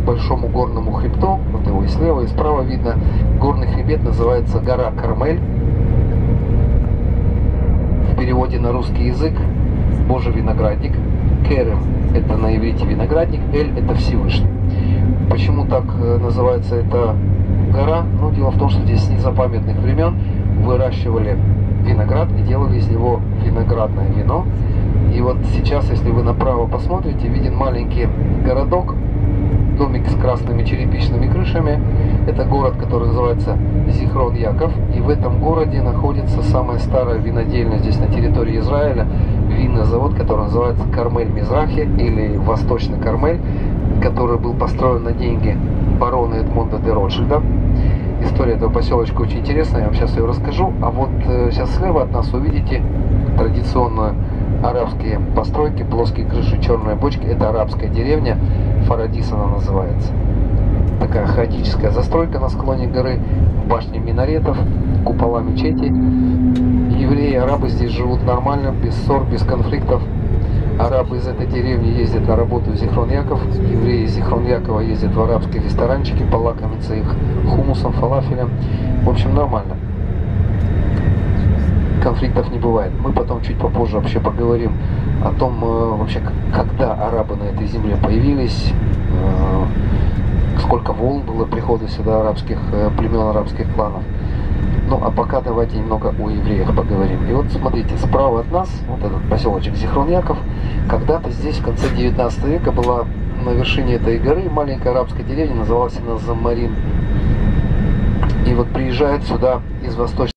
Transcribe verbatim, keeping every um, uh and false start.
к большому горному хребту, вот его и слева, и справа видно, горный хребет называется гора Кармель. В переводе на русский язык Божий виноградник. Керем — это на иврите виноградник, Эль — это Всевышний. Почему так называется эта гора? Ну, дело в том, что здесь с незапамятных времен выращивали виноград и делали из него виноградное вино. И вот сейчас, если вы направо посмотрите, виден маленький городок, домик с красными черепичными крышами. Это город, который называется Зихрон-Яков. И в этом городе находится самая старая винодельня здесь на территории Израиля. Винный завод, который называется Кармель Мизрахи или Восточный Кармель, который был построен на деньги барона Эдмонда де Ротшильда. История этого поселочка очень интересная, я вам сейчас ее расскажу. А вот э, сейчас слева от нас увидите традиционную арабские постройки, плоские крыши, черные бочки. Это арабская деревня, Фарадис она называется. Такая хаотическая застройка на склоне горы, башни минаретов, купола мечети. Евреи и арабы здесь живут нормально, без ссор, без конфликтов. Арабы из этой деревни ездят на работу в Зихрон-Яков, евреи из Зихрон-Якова ездят в арабские ресторанчики, полакомиться их хумусом, фалафелем. В общем, нормально. Конфликтов не бывает. Мы потом чуть попозже вообще поговорим о том, вообще, когда арабы на этой земле появились, сколько волн было прихода сюда арабских племен, арабских кланов. Ну, а пока давайте немного о евреях поговорим. И вот смотрите, справа от нас, вот этот поселочек Зихрон-Яков, когда-то здесь в конце девятнадцатого века была на вершине этой горы маленькая арабская деревня, называлась она Замарин. И вот приезжает сюда из восточной